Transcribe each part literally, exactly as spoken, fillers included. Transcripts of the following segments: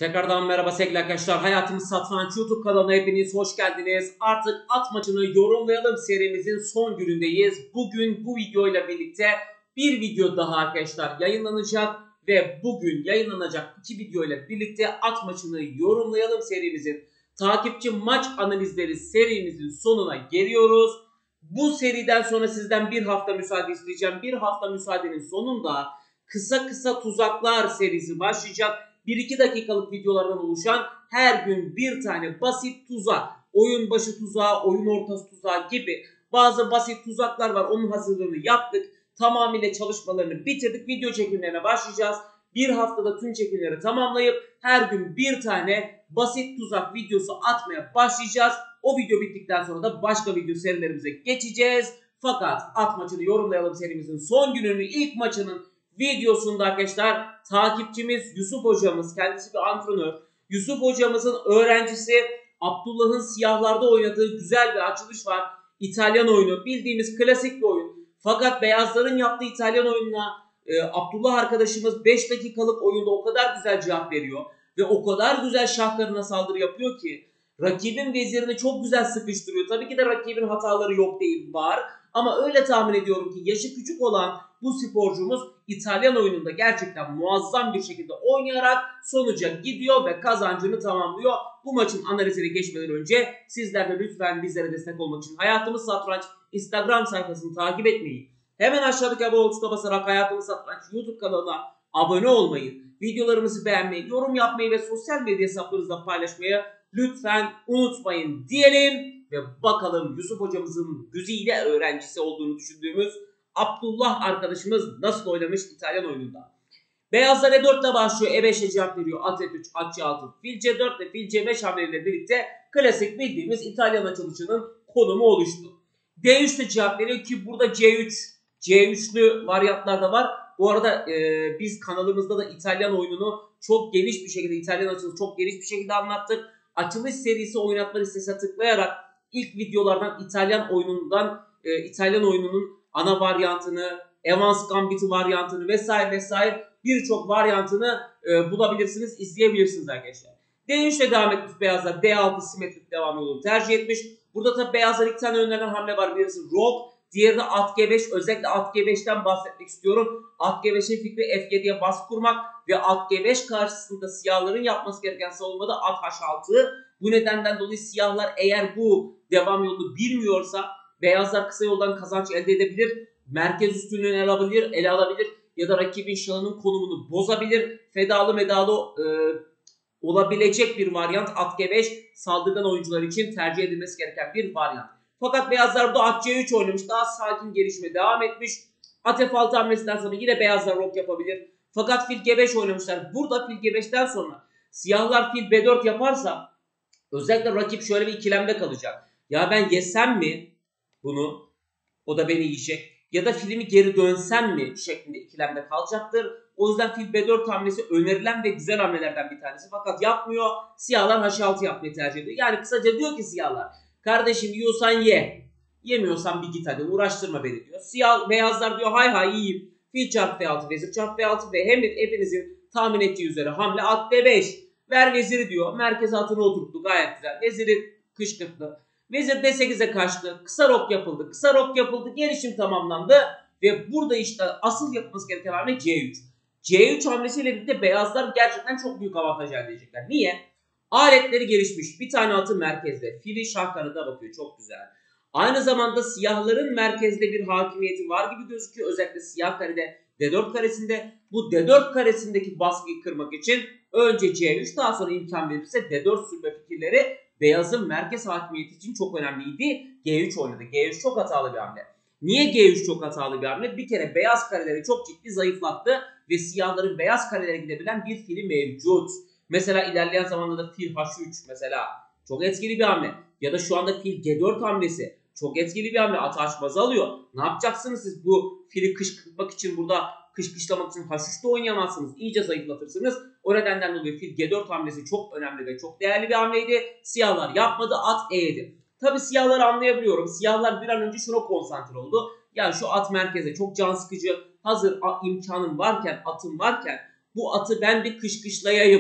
Tekrardan merhaba sevgili arkadaşlar. Hayatımız Satranç YouTube kanalına hepiniz hoş geldiniz. Artık at maçını yorumlayalım serimizin son günündeyiz. Bugün bu videoyla birlikte bir video daha arkadaşlar yayınlanacak. Ve bugün yayınlanacak iki video ile birlikte at maçını yorumlayalım serimizin takipçi maç analizleri serimizin sonuna geliyoruz. Bu seriden sonra sizden bir hafta müsaade isteyeceğim. Bir hafta müsaadenin sonunda kısa kısa tuzaklar serisi başlayacak. bir iki dakikalık videolardan oluşan her gün bir tane basit tuzak, oyun başı tuzağı, oyun ortası tuzağı gibi bazı basit tuzaklar var. Onun hazırlığını yaptık. Tamamıyla çalışmalarını bitirdik. Video çekimlerine başlayacağız. Bir haftada tüm çekimleri tamamlayıp her gün bir tane basit tuzak videosu atmaya başlayacağız. O video bittikten sonra da başka video serilerimize geçeceğiz. Fakat at maçını yorumlayalım serimizin son gününün ilk maçının videosunda arkadaşlar takipçimiz Yusuf hocamız, kendisi bir antrenör. Yusuf hocamızın öğrencisi Abdullah'ın siyahlarda oynadığı güzel bir açılış var. İtalyan oyunu, bildiğimiz klasik bir oyun. Fakat beyazların yaptığı İtalyan oyununa e, Abdullah arkadaşımız beş dakikalık oyunda o kadar güzel cevap veriyor. Ve o kadar güzel şahlarına saldırı yapıyor ki rakibin vezirini çok güzel sıkıştırıyor. Tabii ki de rakibin hataları yok değil, var. Ama öyle tahmin ediyorum ki yaşı küçük olan bu sporcumuz İtalyan oyununda gerçekten muazzam bir şekilde oynayarak sonuca gidiyor ve kazancını tamamlıyor. Bu maçın analizine geçmeden önce sizler de lütfen bizlere destek olmak için Hayatımız Satranç Instagram sayfasını takip etmeyi, hemen aşağıdaki abone ol tuşuna basarak Hayatımız Satranç YouTube kanalına abone olmayı, videolarımızı beğenmeyi, yorum yapmayı ve sosyal medya hesaplarınızda paylaşmayı lütfen unutmayın diyelim. Ve bakalım Yusuf hocamızın güzide öğrencisi olduğunu düşündüğümüz Abdullah arkadaşımız nasıl oynamış İtalyan oyununda. Beyazlar E dört ile başlıyor. E beşe cevap veriyor. At E üç, at C altı, fil C dört ile fil C beş hamleleriyle birlikte klasik bildiğimiz İtalyan açılışının konumu oluştu. D üç ile cevap veriyor ki burada C üç, C üçlü varyantlar da var. Bu arada e, biz kanalımızda da İtalyan oyununu çok geniş bir şekilde, İtalyan açılışı çok geniş bir şekilde anlattık. Açılış serisi oynatma listesine tıklayarak ilk videolardan İtalyan oyunundan e, İtalyan oyununun ana varyantını, Evans Gambit'i varyantını vesaire vesaire birçok varyantını e, bulabilirsiniz, izleyebilirsiniz arkadaşlar. D üç ile devam etmiş beyazlar. D altı simetrik devam yolunu tercih etmiş. Burada tabi beyazlar iki tane önlenen hamle var. Birisi Rook, diğeri de at G beş. Özellikle at G beş'ten bahsetmek istiyorum. At G beş'in fikri F yedi'ye baskı kurmak ve at G beş karşısında siyahların yapması gereken savunmada at H altı. Bu nedenden dolayı siyahlar eğer bu devam yolunu bilmiyorsa beyazlar kısa yoldan kazanç elde edebilir. Merkez üstünlüğünü ele alabilir, ele alabilir ya da rakibin şahının konumunu bozabilir. Fedalı medalı e, olabilecek bir varyant at G beş saldırgan oyuncular için tercih edilmesi gereken bir varyant. Fakat beyazlar burada at C üç oynamış. Daha sakin gelişime devam etmiş. At F altı hamlesinden sonra yine beyazlar rok yapabilir. Fakat fil G beş oynamışlar. Burada fil G beş'ten sonra siyahlar fil B dört yaparsa özellikle rakip şöyle bir ikilemde kalacak. Ya ben yesem mi bunu? O da beni yiyecek. Ya da filmi geri dönsem mi şeklinde ikilemde kalacaktır. O yüzden fil B dört hamlesi önerilen ve güzel hamlelerden bir tanesi. Fakat yapmıyor. Siyahlar H altı yapmayı tercih ediyor. Yani kısaca diyor ki siyahlar, kardeşim yiyorsan ye. Yemiyorsan bir git hadi, uğraştırma beni diyor. Siyah, beyazlar diyor hay hay yiyeyim. Fil çarpı F altı, vezir çarpı F altı ve hem de hepinizin tahmin ettiği üzere hamle at B beş. Ver veziri diyor. Merkez altına oturttu, gayet güzel. Veziri kışkırttı. Vezir D sekize kaçtı. Kısa rok yapıldı. Kısa rok yapıldı. Gelişim tamamlandı. Ve burada işte asıl yapılması gereken hamle C üç. C üç hamlesiyle birlikte beyazlar gerçekten çok büyük avantaj elde edecekler. Niye? Aletleri gelişmiş. Bir tane atı merkezde. Fili şah kanadına bakıyor. Çok güzel. Aynı zamanda siyahların merkezde bir hakimiyeti var gibi gözüküyor. Özellikle siyah karede D dört karesinde. Bu D dört karesindeki baskıyı kırmak için önce C üç, daha sonra imkan verirse D dört sürme fikirleri beyazın merkez hakimiyeti için çok önemliydi. G üç oynadı. G üç çok hatalı bir hamle. Niye G üç çok hatalı bir hamle? Bir kere beyaz kareleri çok ciddi zayıflattı ve siyahların beyaz karelere gidebilen bir fili mevcut. Mesela ilerleyen zamanda da fil H üç mesela çok etkili bir hamle. Ya da şu anda fil G dört hamlesi çok etkili bir hamle. Atı açmazı alıyor. Ne yapacaksınız siz bu fili kışkırtmak için, burada kışkışlamak için H üç'te oynayamazsınız. İyice zayıflatırsınız. O nedenden dolayı fil G dört hamlesi çok önemli ve çok değerli bir hamleydi. Siyahlar yapmadı, at E yedi. Tabi siyahları anlayabiliyorum. Siyahlar bir an önce şuna konsantre oldu. Ya şu at merkeze çok can sıkıcı, hazır imkanım varken, atım varken bu atı ben bir kışkışlayayım.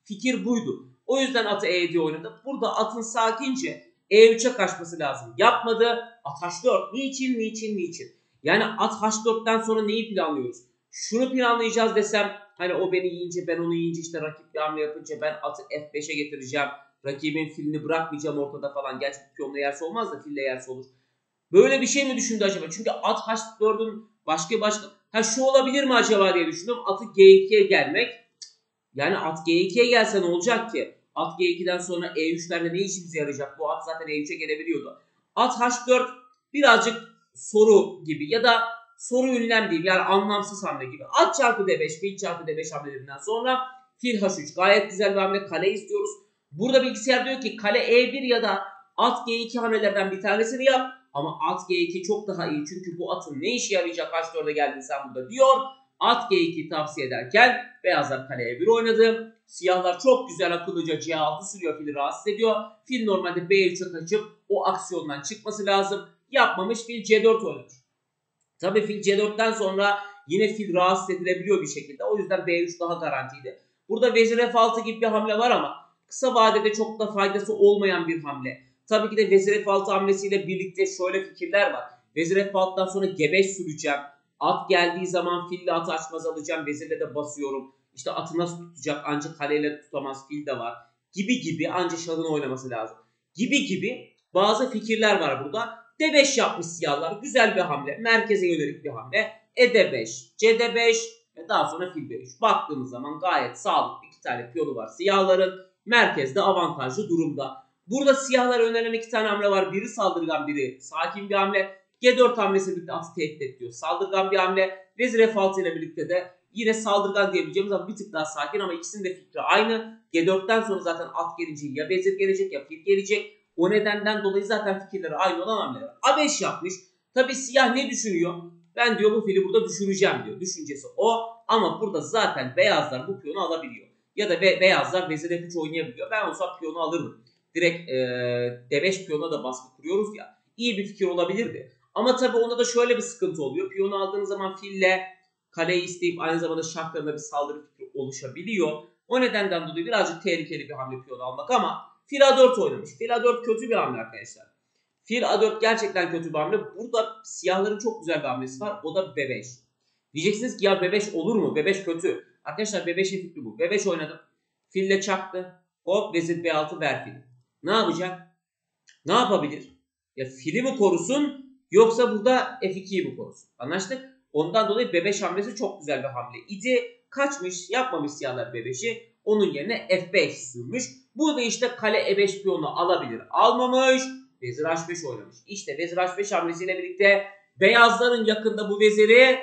Fikir buydu. O yüzden atı E yediye oynadı. Burada atın sakince E üçe kaçması lazım. Yapmadı. At H dört. Niçin, niçin, niçin? Yani at H dörtten sonra neyi planlıyoruz? Şunu planlayacağız desem, hani o beni yiyince, ben onu yiyince, işte rakip bir hamle yapınca ben atı F beşe getireceğim. Rakibin filini bırakmayacağım ortada falan. Gerçi piyonla yerse olmaz da fille yerse olur. Böyle bir şey mi düşündü acaba? Çünkü at H dördün başka başka... Ha şu olabilir mi acaba diye düşündüm. Atı G ikiye gelmek. Yani at G ikiye gelse ne olacak ki? At G ikiden sonra E üçlerle ne işimize yarayacak? Bu at zaten E üçe gelebiliyordu. At H dört birazcık soru gibi ya da soru ünlem değil, yani anlamsız hamle gibi. At çarpı D beş, fil çarpı D beş hamlelerinden sonra fil H üç. Gayet güzel bir hamle. Kale istiyoruz. Burada bilgisayar diyor ki kale E bir ya da at G iki hamlelerden bir tanesini yap. Ama at G iki çok daha iyi. Çünkü bu atın ne işe yarayacak H dörde geldin sen burada diyor. At G iki tavsiye ederken beyazlar kale E bir oynadı. Siyahlar çok güzel akıllıca C altı sürüyor, fili rahatsız ediyor. Fil normalde B üçe kaçıp o aksiyondan çıkması lazım. Yapmamış, fil C dört oynamış. Tabii fil C dörtten sonra yine fil rahatsız edilebiliyor bir şekilde. O yüzden B üç daha garantiydi. Burada vezir F altı gibi bir hamle var ama kısa vadede çok da faydası olmayan bir hamle. Tabii ki de vezir F altı hamlesiyle birlikte şöyle fikirler var. Vezir F altıdan sonra G beş süreceğim. At geldiği zaman fille atı açmaz alacağım. Vezirle de basıyorum. İşte atı nasıl tutacak? Ancak kaleyle tutamaz. Fil de var. Gibi gibi, ancak şahını oynaması lazım. Gibi gibi bazı fikirler var burada. D beş yapmış siyahlar. Güzel bir hamle. Merkeze yönelik bir hamle. E D beş, C D beş ve daha sonra fil B üç. Baktığımız zaman gayet sağlıklı iki tane piyonu var siyahların. Merkezde avantajlı durumda. Burada siyahlara önerilen iki tane hamle var. Biri saldırgan, biri sakin bir hamle. G dört hamlesi birlikte atı tehdit ediyor. Saldırgan bir hamle. Vezir F altı ile birlikte de yine saldırgan diyebileceğimiz ama bir tık daha sakin, ama ikisinin de fikri aynı. G dörtten sonra zaten at gelince ya vezir gelecek ya fil gelecek. O nedenden dolayı zaten fikirleri aynı olan hamleler. A beş yapmış. Tabi siyah ne düşünüyor? Ben diyor bu fili burada düşüreceğim diyor. Düşüncesi o. Ama burada zaten beyazlar bu piyonu alabiliyor. Ya da be beyazlar vezir F üç oynayabiliyor. Ben olsam piyonu alırdım. Direkt ee, D beş piyona da baskı kuruyoruz ya. İyi bir fikir olabilirdi. Ama tabi onda da şöyle bir sıkıntı oluyor. Piyonu aldığınız zaman fille kaleyi isteyip aynı zamanda şahlarında bir saldırı fikri oluşabiliyor. O nedenden dolayı birazcık tehlikeli bir hamle piyonu almak, ama fil A dört oynamış. Fil A dört kötü bir hamle arkadaşlar. Fil A dört gerçekten kötü bir hamle. Burada siyahların çok güzel bir hamlesi var. O da B beş. Diyeceksiniz ki ya B beş olur mu? B beş kötü. Arkadaşlar B beş'in fikri bu. B beş oynadım. Fille çaktı. Hop vezir B altı ver fil. Ne yapacak? Ne yapabilir? Ya fili mi korusun yoksa burada F iki'yi mi korusun? Anlaştık? Ondan dolayı B beş hamlesi çok güzel bir hamle idi. Kaçmış, yapmamış siyahlar B beş'i. Onun yerine F beş sürmüş. Burada işte kale E beş piyonunu alabilir. Almamış. Vezir H beş oynamış. İşte vezir H beş hamlesiyle birlikte beyazların yakında bu veziri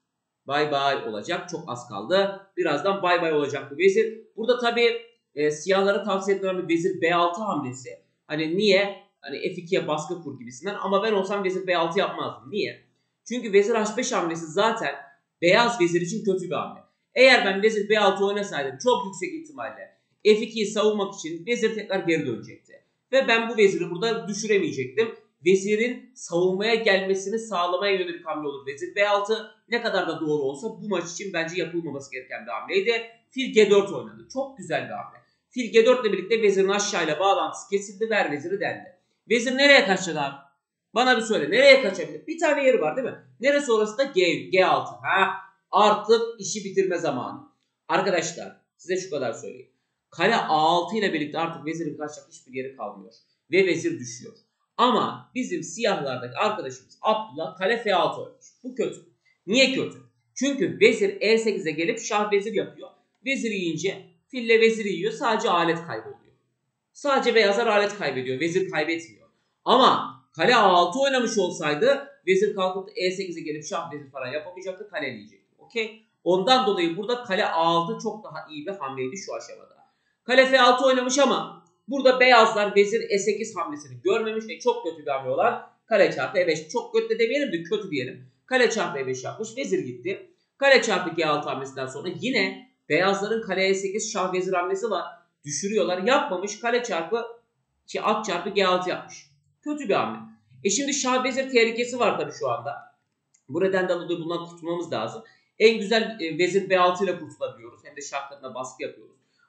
bay bay olacak. Çok az kaldı. Birazdan bay bay olacak bu vezir. Burada tabii e, siyahlara tavsiye edilen bir vezir B altı hamlesi. Hani niye? Hani F iki'ye baskı kur gibisinden. Ama ben olsam vezir B altı yapmazdım. Niye? Çünkü vezir H beş hamlesi zaten beyaz vezir için kötü bir hamle. Eğer ben vezir B altı oynasaydım çok yüksek ihtimalle F iki'yi savunmak için vezir tekrar geri dönecekti. Ve ben bu veziri burada düşüremeyecektim. Vezirin savunmaya gelmesini sağlamaya yönelik hamle olur. Vezir B altı ne kadar da doğru olsa bu maç için bence yapılmaması gereken bir hamleydi. Fil G dört oynadı. Çok güzel bir hamle. Fil G dört ile birlikte vezirin aşağıyla bağlantısı kesildi. Ver veziri dendi. Vezir nereye kaçacak abi? Bana bir söyle. Nereye kaçabilir? Bir tane yeri var değil mi? Neresi orası da G, G altı. Ha? Artık işi bitirme zamanı. Arkadaşlar size şu kadar söyleyeyim. Kale A altı ile birlikte artık vezirin kaçacak hiçbir yeri kalmıyor. Ve vezir düşüyor. Ama bizim siyahlardaki arkadaşımız Abdullah kale F altı oynamış. Bu kötü. Niye kötü? Çünkü vezir E sekize gelip şah vezir yapıyor. Vezir yiyince fille veziri yiyor. Sadece alet kayboluyor. Sadece beyazlar alet kaybediyor. Vezir kaybetmiyor. Ama kale A altı oynamış olsaydı vezir kalkıp E sekize gelip şah vezir falan yapamayacaktı. Kaleleyecekti. Okey? Ondan dolayı burada kale A altı çok daha iyi bir hamleydi şu aşamada. Kale F altı oynamış ama burada beyazlar vezir E sekiz hamlesini görmemiş ve çok kötü bir hamle olan kale çarpı E beş. Çok kötü de demeyelim de kötü diyelim. Kale çarpı E beş yapmış. Vezir gitti. Kale çarpı G altı hamlesinden sonra yine beyazların kale E sekiz şah vezir hamlesi var. Düşürüyorlar. Yapmamış. Kale çarpı şey, at çarpı G altı yapmış. Kötü bir hamle. E şimdi şah vezir tehlikesi var tabii şu anda. Bu nedenden dolayı bundan kurtulmamız lazım. En güzel e, vezir B altı ile kurtulabiliyoruz. Hem de şahlarına baskı yapıyoruz.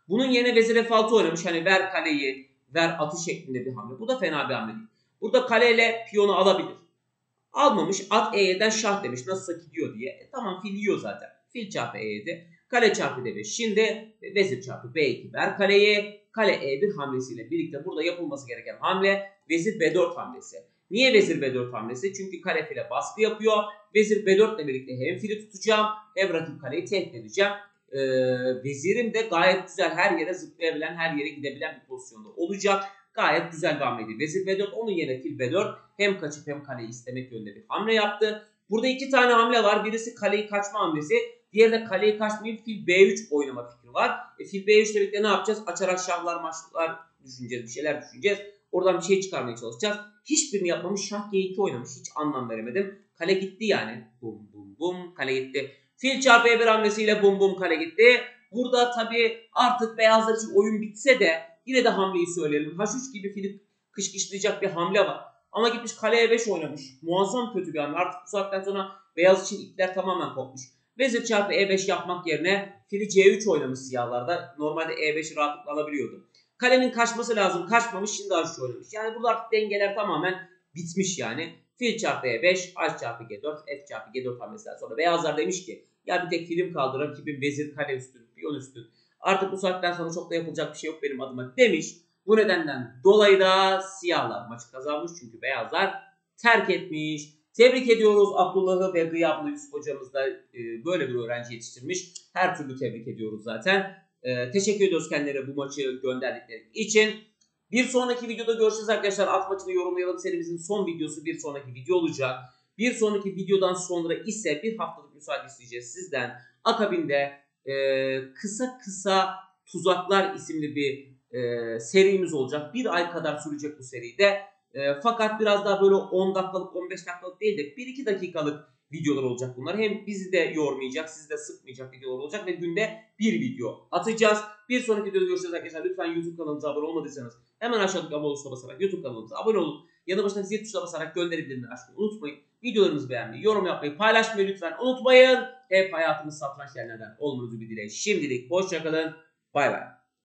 Bunun yerine vezir F altı oynamış. Hani ver kaleyi, ver atı şeklinde bir hamle. Bu da fena bir hamle değil. Burada kaleyle piyonu alabilir. Almamış. At E yedi'den şah demiş. Nasılsa gidiyor diye. E, tamam fil yiyor zaten. Fil çarpı E yedi. Kale çarpı D beş. Şimdi vezir çarpı B iki. Ver kaleyi. Kale E bir hamlesiyle birlikte burada yapılması gereken hamle vezir B dört hamlesi. Niye vezir B dört hamlesi? Çünkü kale file baskı yapıyor. Vezir B dört ile birlikte hem fili tutacağım hem rakip kaleyi tehdit edeceğim. Ee, vezirim de gayet güzel her yere zıplayabilen, her yere gidebilen bir pozisyonda olacak. Gayet güzel bir hamleydi. Vezir B dört, onun yerine fil B dört hem kaçıp hem kaleyi istemek yönünde bir hamle yaptı. Burada iki tane hamle var. Birisi kaleyi kaçma hamlesi. Diğeri de kaleyi kaçmayıp fil B üç oynama fikri var. E, fil B üç ile birlikte ne yapacağız? Açarak şahlar maçlar düşüneceğiz. Bir şeyler düşüneceğiz. Oradan bir şey çıkarmaya çalışacağız. Hiçbirini yapmamış. Şah G iki oynamış. Hiç anlam veremedim. Kale gitti yani. Bum bum bum. Kale gitti. Fil çarpı E bir hamlesiyle bum bum kale gitti. Burada tabii artık beyazlar için oyun bitse de yine de hamleyi söyleyelim. H üç gibi fili kışkışlayacak bir hamle var. Ama gitmiş kale E beş oynamış. Muazzam kötü bir hamle. Artık bu saatten sonra beyaz için ipler tamamen kopmuş. Vezir çarpı E beş yapmak yerine fili C üç oynamış siyahlarda. Normalde E beşi rahatlıkla alabiliyordu. Kalenin kaçması lazım. Kaçmamış, şimdi H üç oynamış. Yani burada artık dengeler tamamen bitmiş yani. Fil çarpı E beş, H çarpı G dört, F çarpı G dört hamlesinden sonra beyazlar demiş ki ya bir tek filim kaldı, rakibin vezir kale üstün, piyon üstün. Artık bu saatten sonra çok da yapılacak bir şey yok benim adıma demiş. Bu nedenden dolayı da siyahlar maçı kazanmış çünkü beyazlar terk etmiş. Tebrik ediyoruz Abdullah'ı ve Gıyablı Yusuf hocamız da e, böyle bir öğrenci yetiştirmiş. Her türlü tebrik ediyoruz zaten. E, teşekkür ediyoruz kendilerine bu maçı gönderdikleri için. Bir sonraki videoda görüşürüz arkadaşlar. At maçını yorumlayalım serimizin son videosu bir sonraki video olacak. Bir sonraki videodan sonra ise bir haftalık müsaade isteyeceğiz sizden. Akabinde e, kısa kısa tuzaklar isimli bir e, serimiz olacak. Bir ay kadar sürecek bu seride. E, fakat biraz daha böyle on dakikalık on beş dakikalık değil de bir iki dakikalık videolar olacak bunlar. Hem bizi de yormayacak, sizi de sıkmayacak videolar olacak ve günde bir video atacağız. Bir sonraki videoda görüşürüz arkadaşlar. Lütfen YouTube kanalımıza abone olmadıysanız hemen aşağıdaki abone tuşuna basarak YouTube kanalımıza abone olun. Yanı başına zil tuşuna basarak gönderi bildirimleri açmayı unutmayın. Videolarımızı beğenmeyi, yorum yapmayı, paylaşmayı lütfen unutmayın. Hep hayatımız satranç yerlerden olmanızı bir dileği. Şimdilik hoşçakalın. Bay bay.